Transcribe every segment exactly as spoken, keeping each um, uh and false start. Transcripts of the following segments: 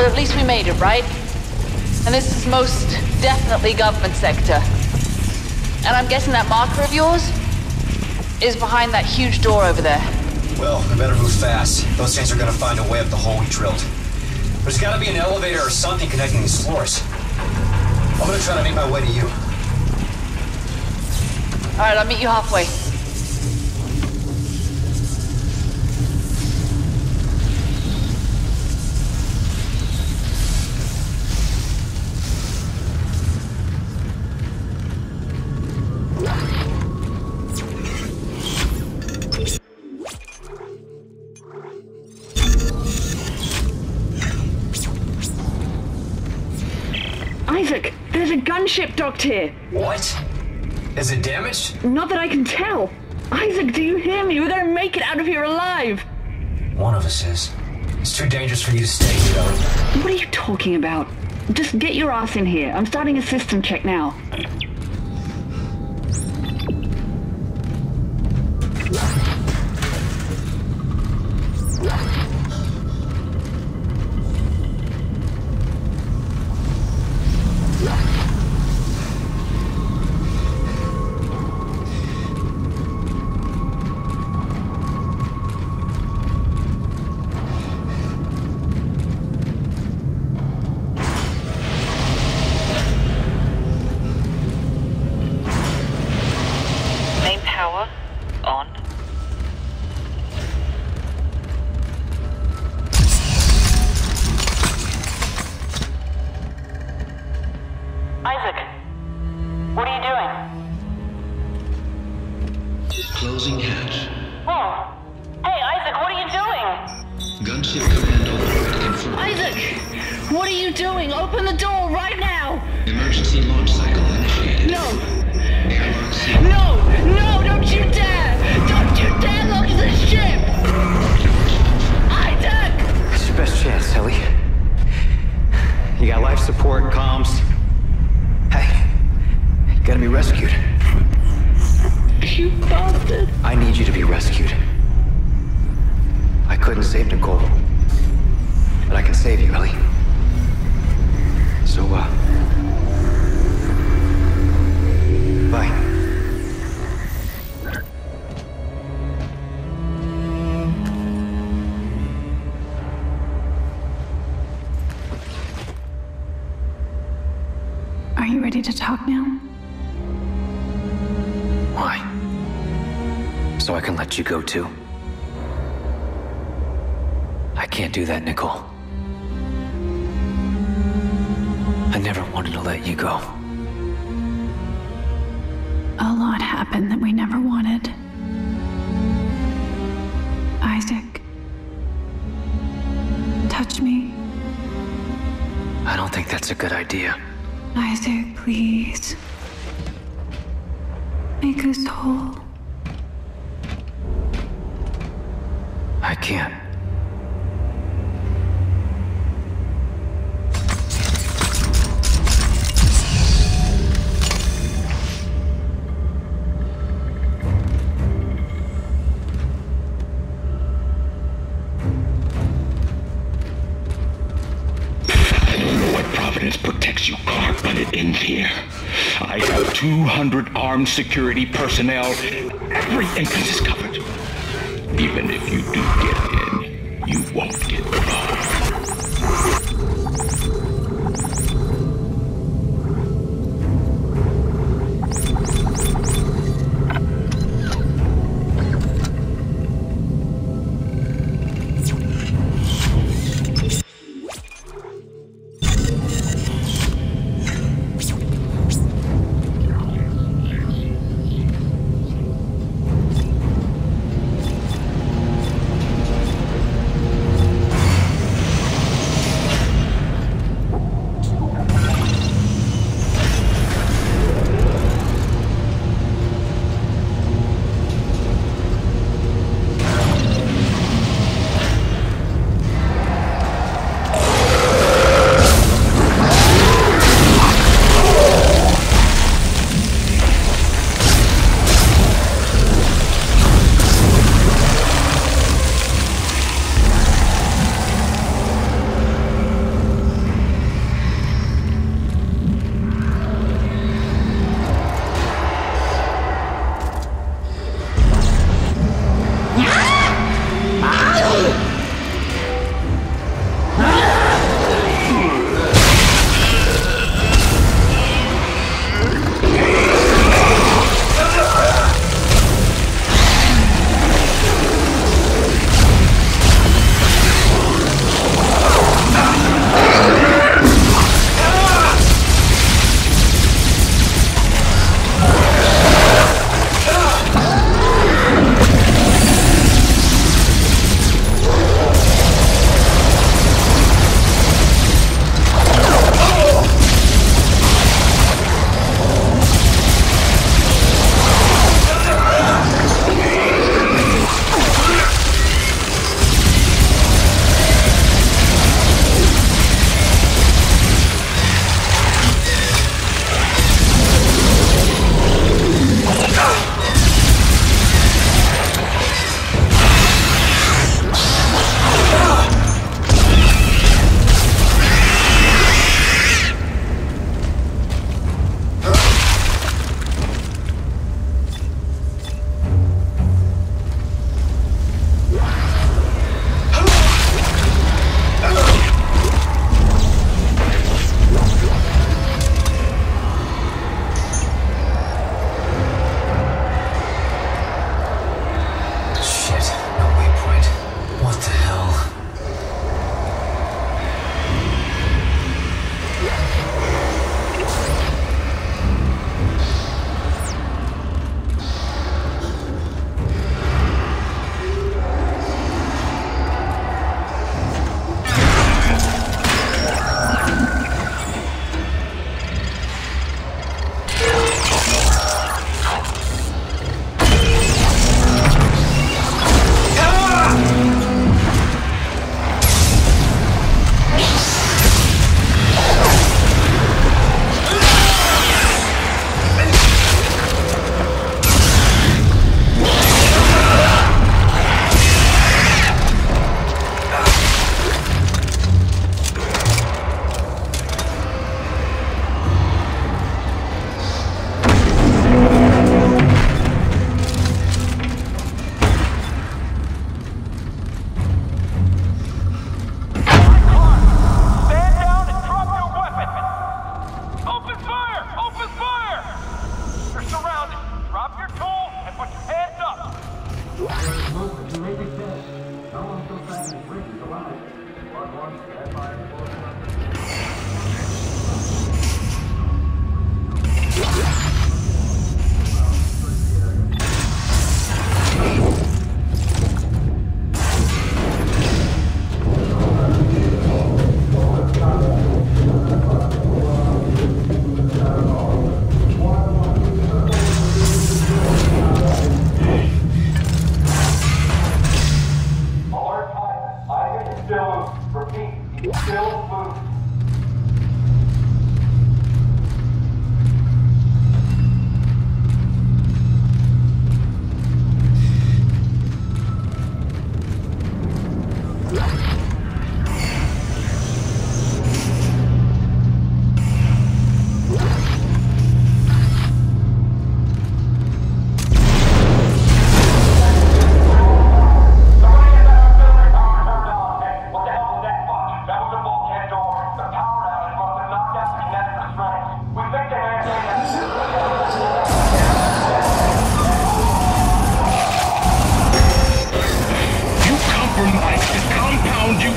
but at least we made it, right? And this is most definitely government sector. And I'm guessing that marker of yours is behind that huge door over there. Well, we better move fast. Those things are gonna find a way up the hole we drilled. There's gotta be an elevator or something connecting these floors. I'm gonna try to make my way to you. Alright, I'll meet you halfway. Isaac, there's a gunship docked here. What? Is it damaged? Not that I can tell. Isaac, do you hear me? We're gonna make it out of here alive. One of us is. It's too dangerous for you to stay here, though. What are you talking about? Just get your ass in here. I'm starting a system check now. Closing hatch. Oh. Hey, Isaac, what are you doing? Gunship command override confirmed. Isaac, what are you doing? Open the door right now! Emergency launch cycle initiated. No! Airlock sealed. No! No! Don't you dare! Don't you dare look at the ship! Isaac! It's your best chance, Ellie. You got life support, comms. Hey, you gotta be rescued. You bastard. I need you to be rescued. I couldn't save Nicole. But I can save you, Ellie. So, uh... bye. Are you ready to talk now? Why? So I can let you go too? I can't do that, Nicole. I never wanted to let you go. A lot happened that we never wanted. Isaac. Touch me. I don't think that's a good idea. Isaac, please. Make us whole. I can't. I don't know what Providence protects you, Clarke, but it ends here. I have two hundred armed security personnel. Every entrance is covered. Even if you do get in, you won't get far.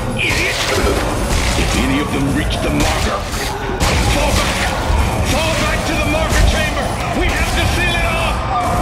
Idiot! If any of them reach the marker, fall back! Fall back to the marker chamber! We have to seal it off!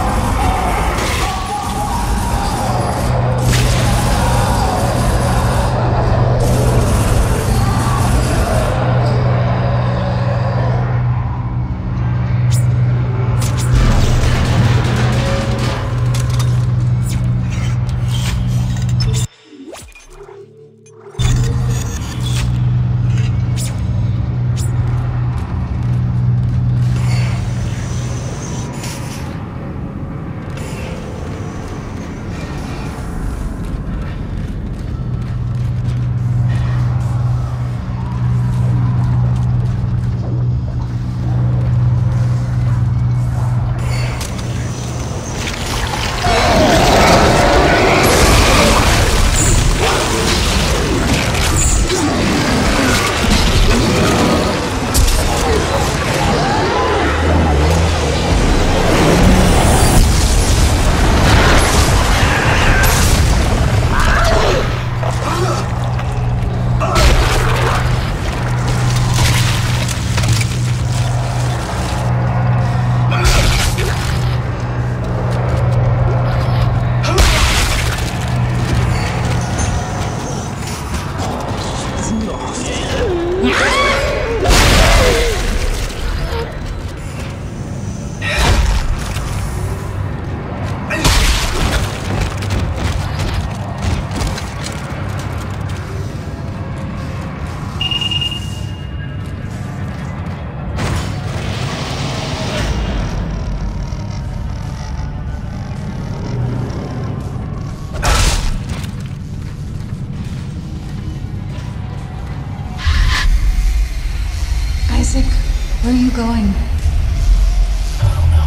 Isaac, where are you going? I don't know.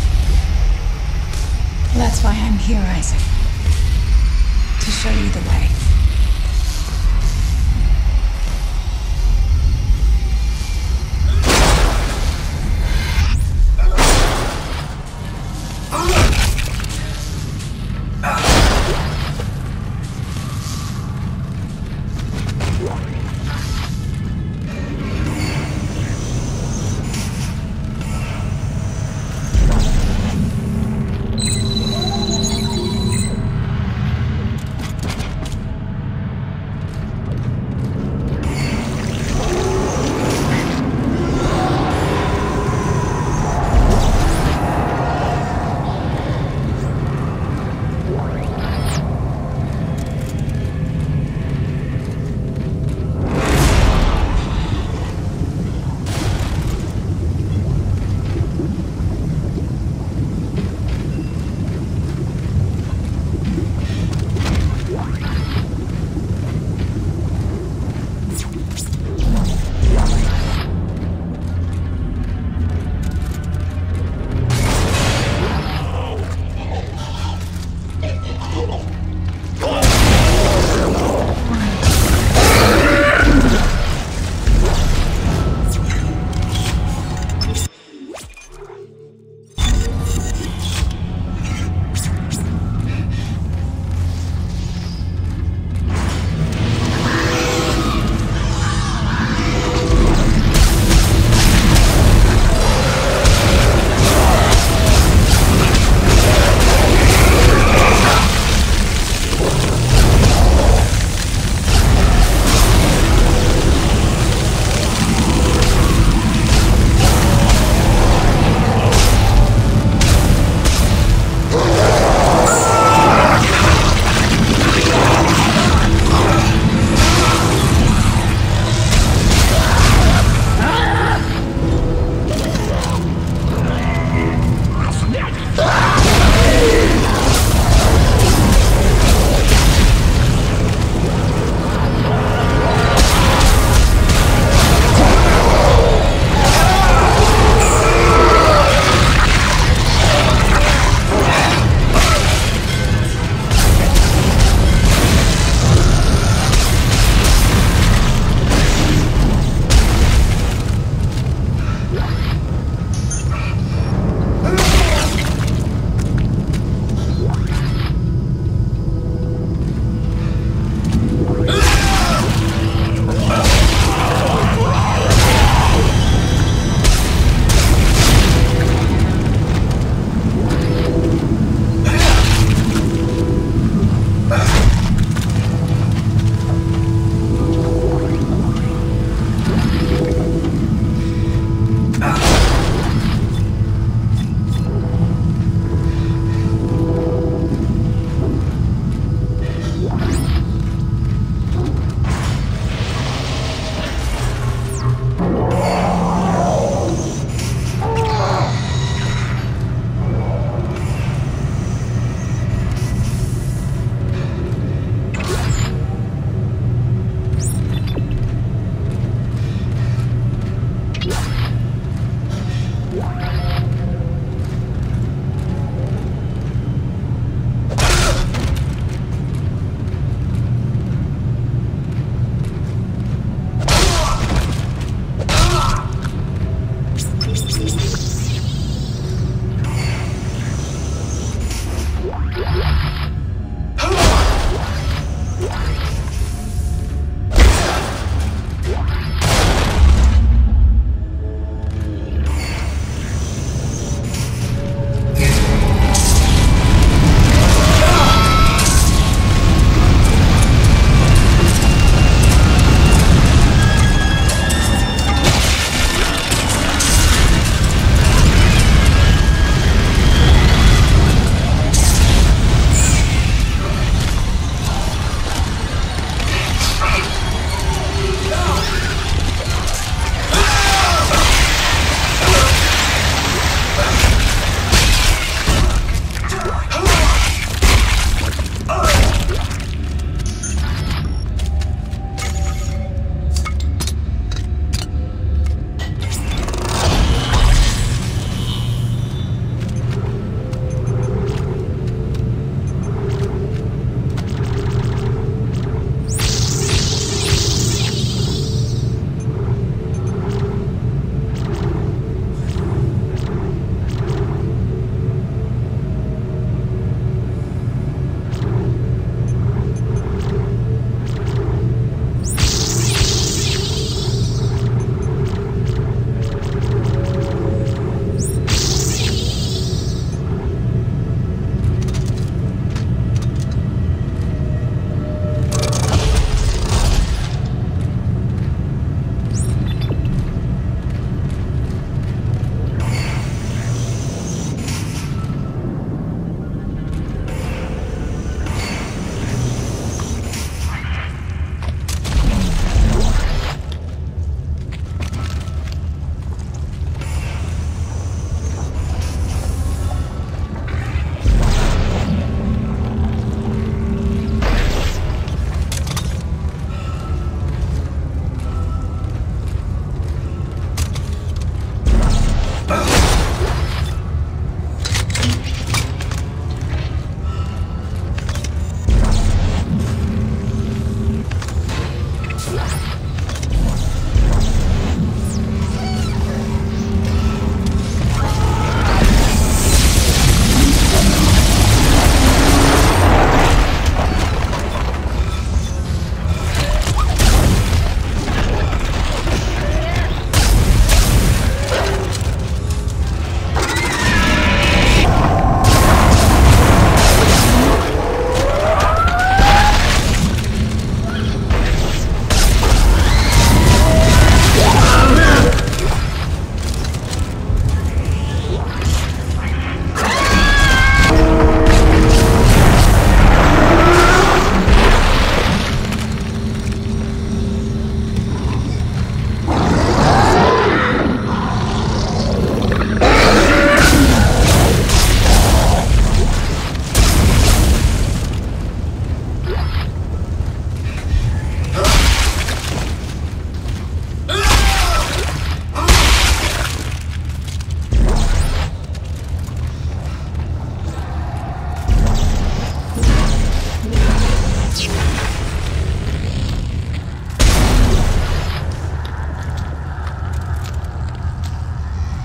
That's why I'm here, Isaac. To show you the way.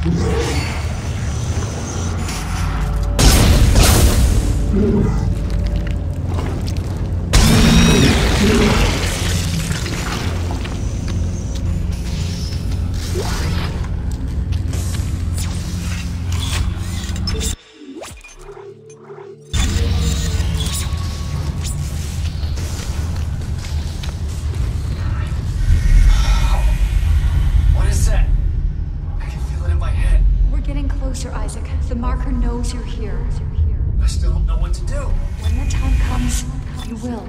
Isaac. The marker knows you're here. I still don't know what to do. When the time comes, you will.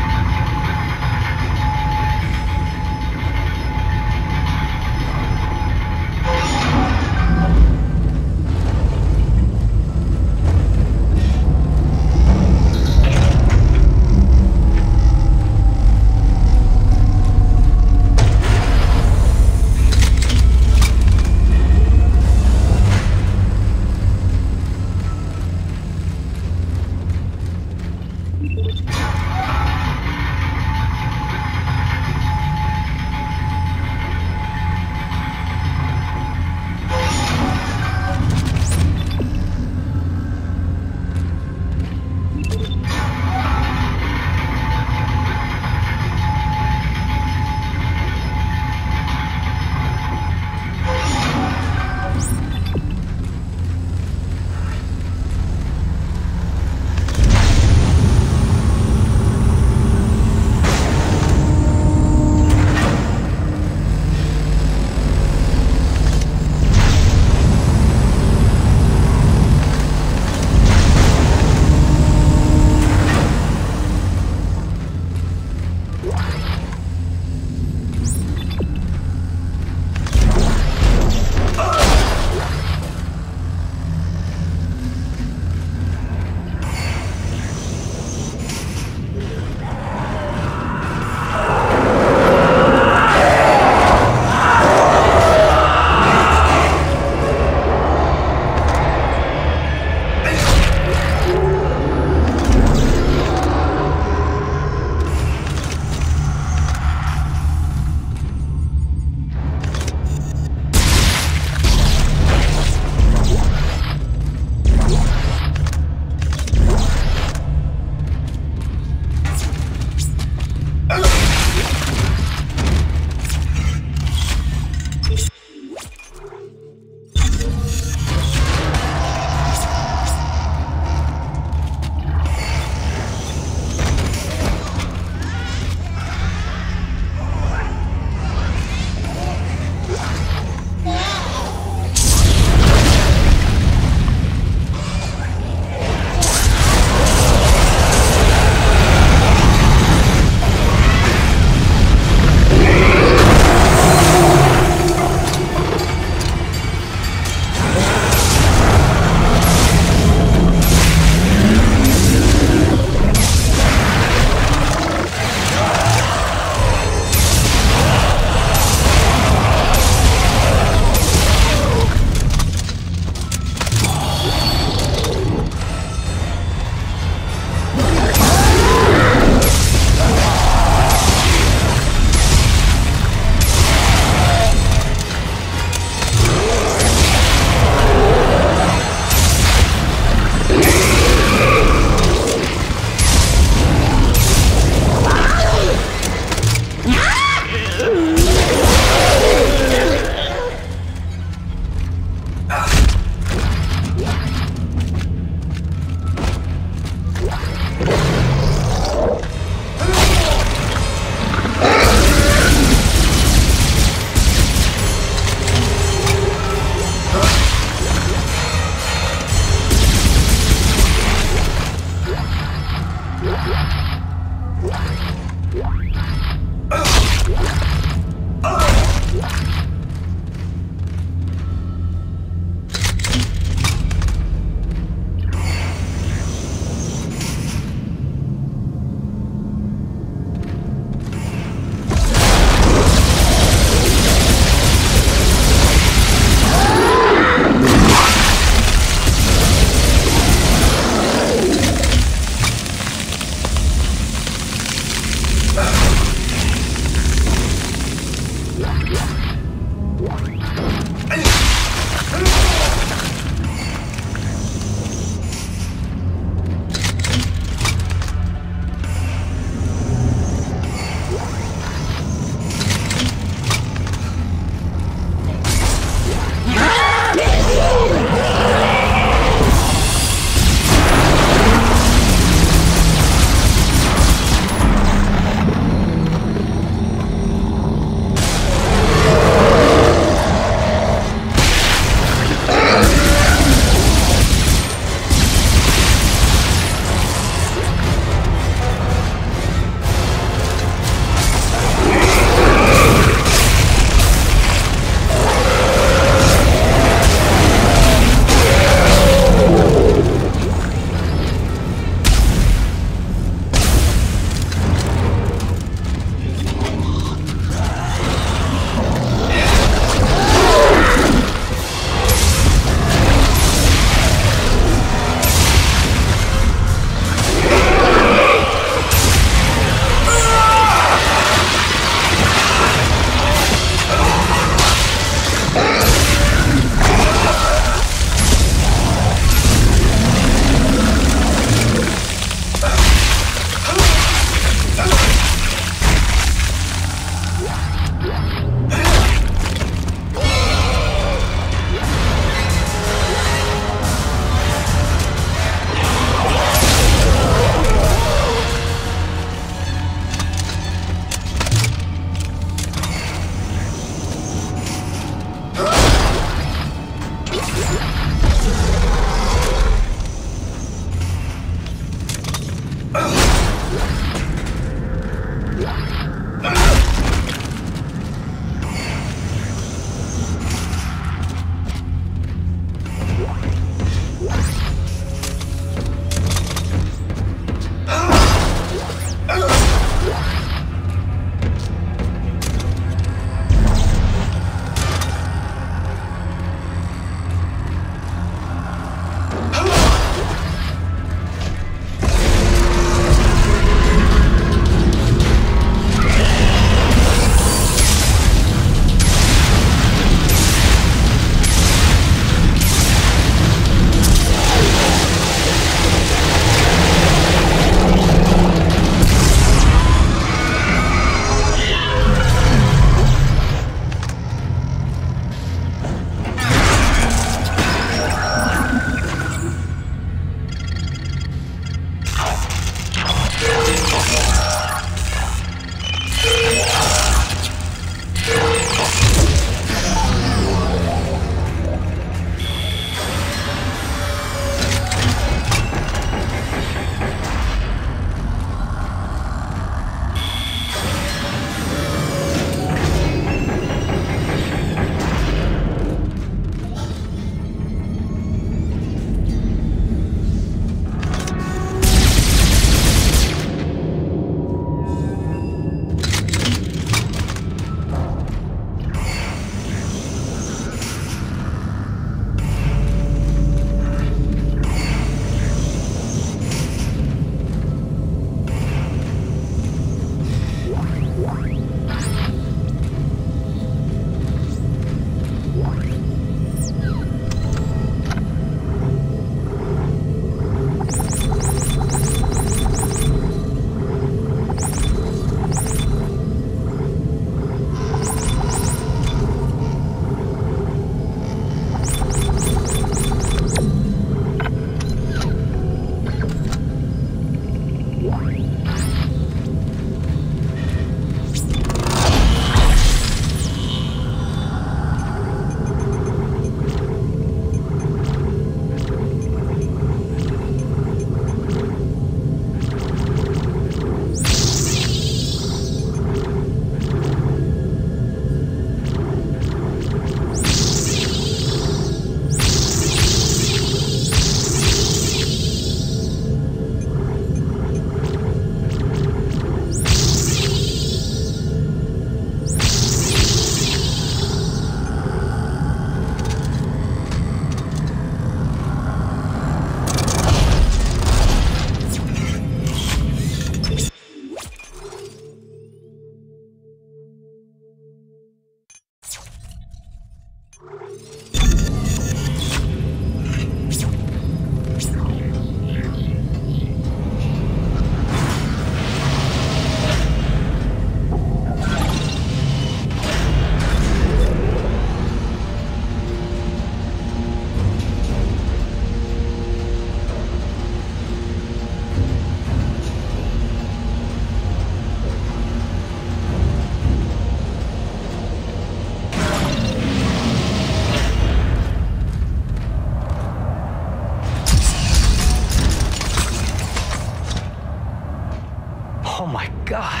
my God.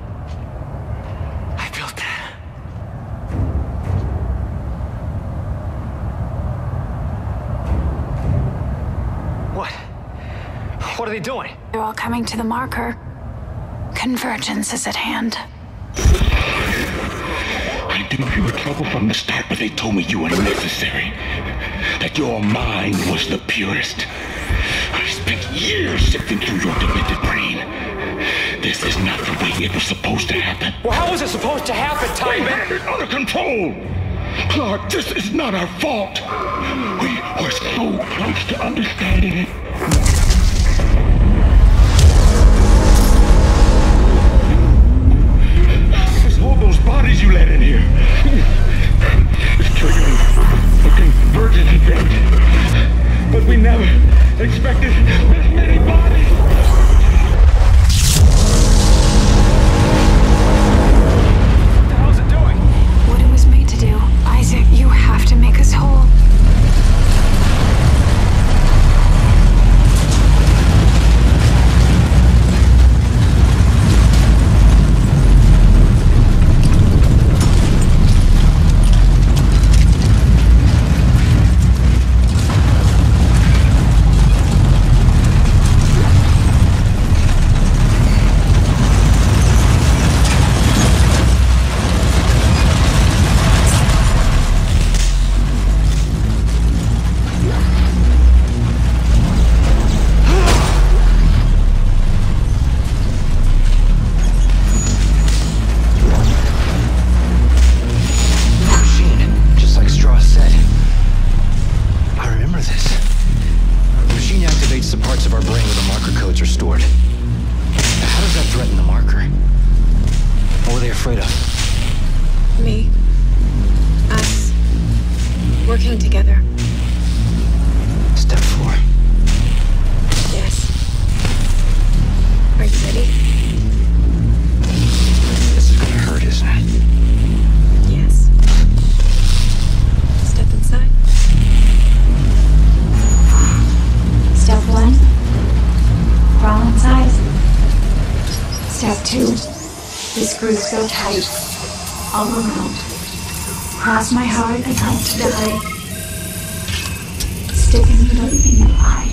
I built that. What? What are they doing? They're all coming to the marker. Convergence is at hand. I knew you were trouble from the start, but they told me you were necessary. That your mind was the purest. I spent years sifting through your demented brain. This is not the way it was supposed to happen. Well, how was it supposed to happen, We Ty? had it under control! Clarke, this is not our fault. We were so close to understanding it. Just hold those bodies you let in here. It's triggering a convergence event. But we never expected this many bodies. What the hell's it doing? What it was made to do. Isaac, you have to make us whole. Me. Us. Working together. Step four. Yes. Are you ready? This is gonna hurt, isn't it? Yes. Step inside. Step one. Crawl inside. Step two. The screws go tight. All around. Cross my heart and hope to die. Stick a needle in your eye.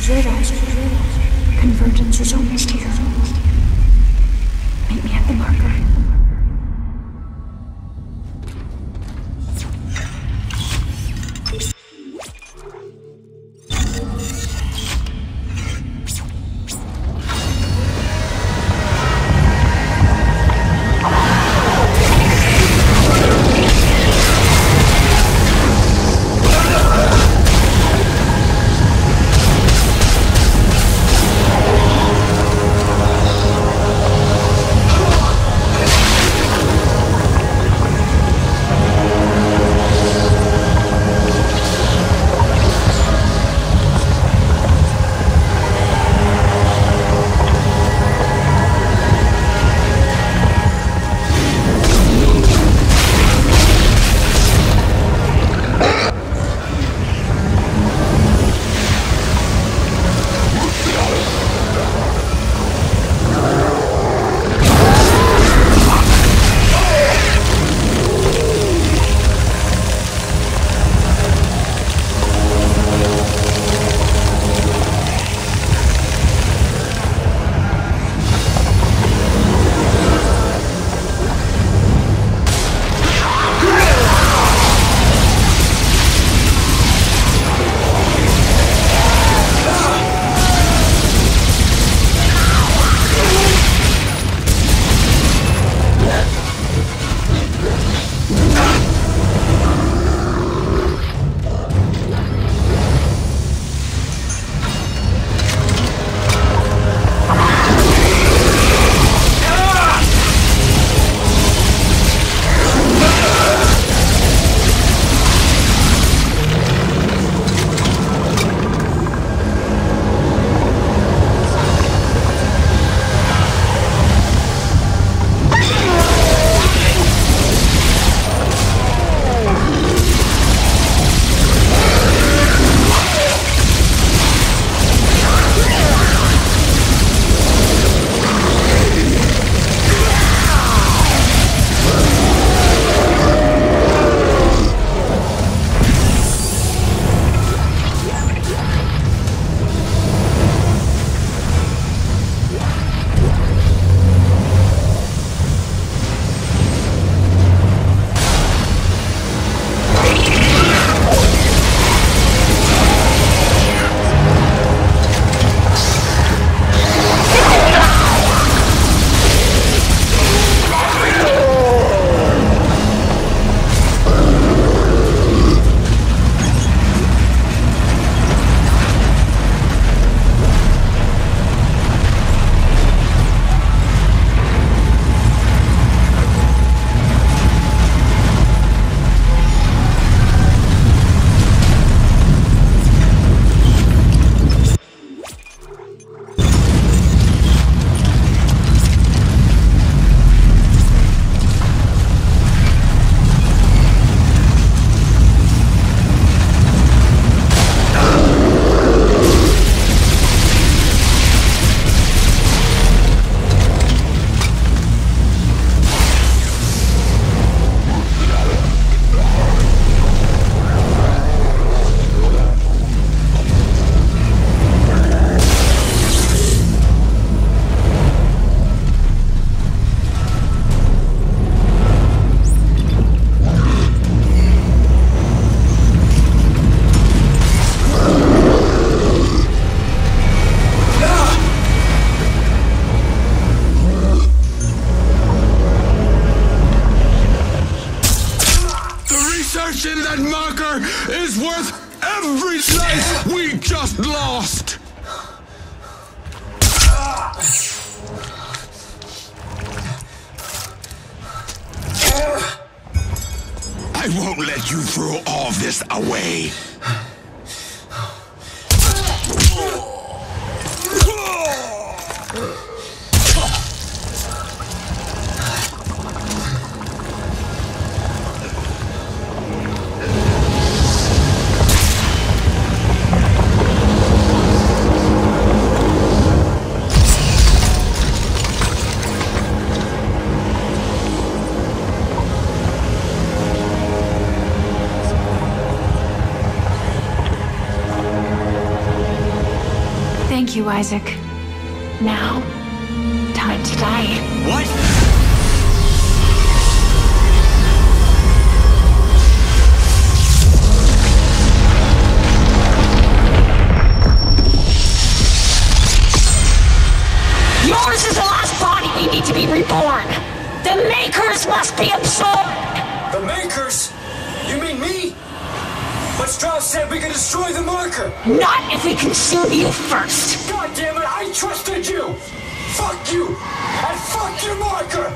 Convergence is almost here. Meet me at the marker. Searching that marker is worth every life we just lost! I won't let you throw all this away! Thank you, Isaac. Now, time to die. What? Yours is the last body we need to be reborn. The Makers must be absorbed. The Makers? You mean me? But Strauss said we could destroy the marker. Not if we consume you first. God damn it, I trusted you! Fuck you! And fuck your marker!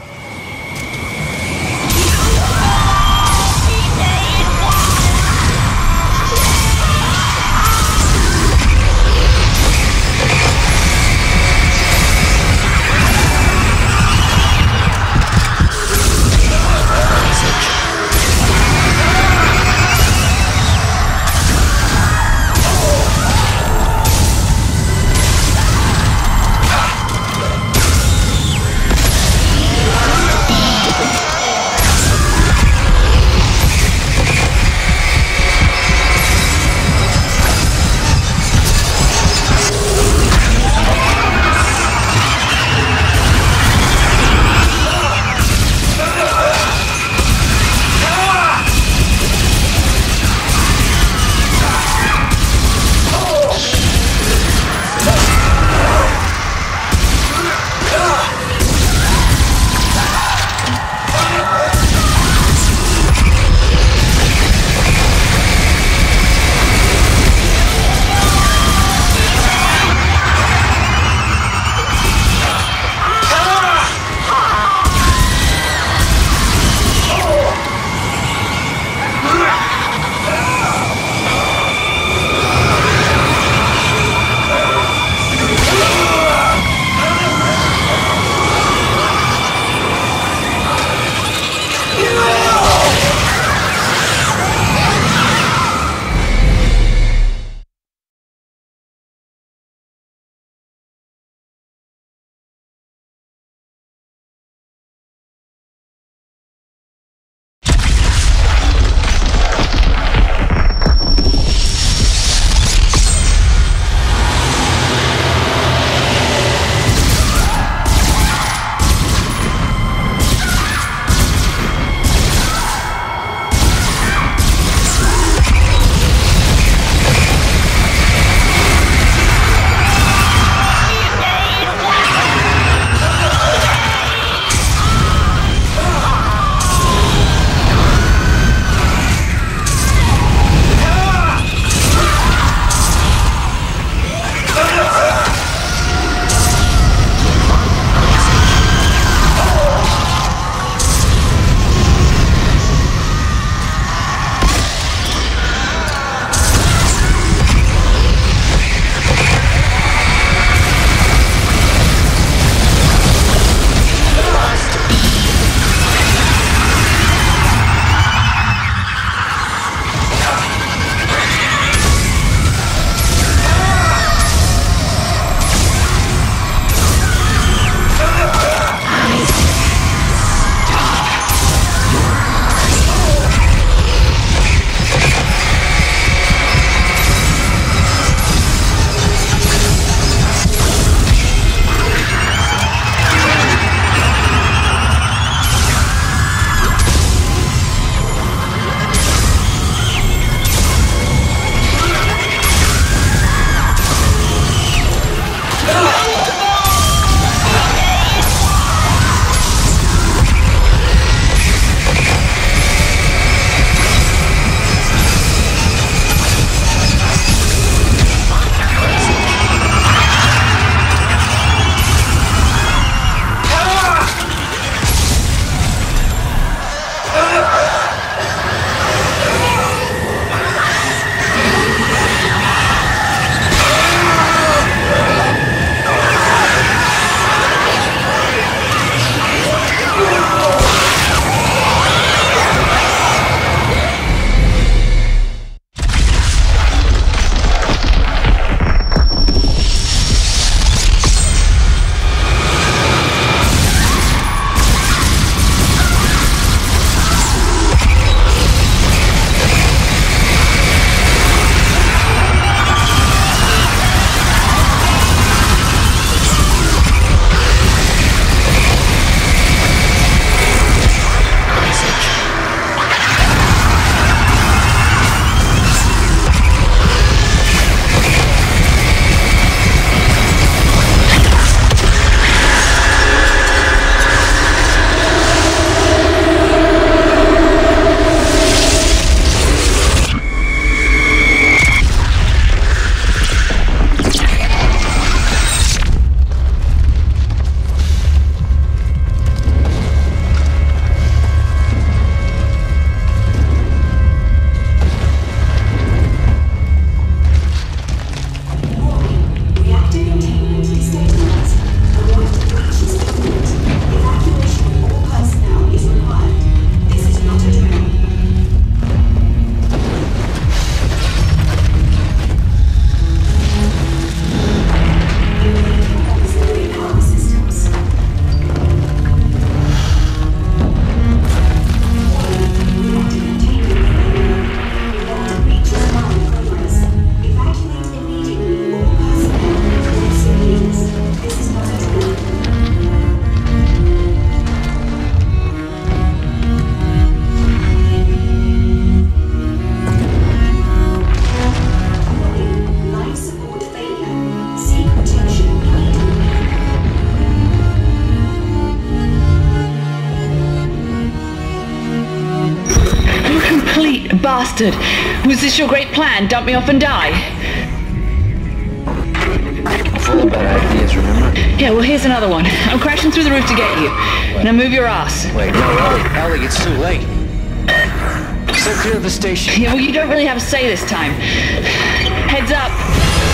bastard! Was this your great plan? Dump me off and die? Full of bad ideas, remember? Yeah, well, here's another one. I'm crashing through the roof to get you. Now move your ass. Wait, no, Ellie, Ellie, it's too late. Stay clear of the station. Yeah, well, you don't really have a say this time. Heads up.